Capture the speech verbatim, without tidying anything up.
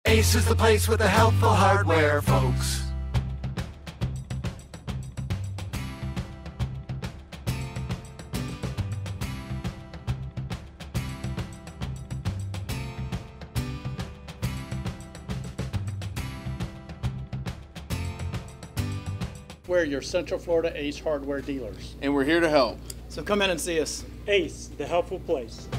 Ace is the place with the helpful hardware, folks. We're your Central Florida Ace hardware dealers. And we're here to help. So come in and see us. Ace, the helpful place.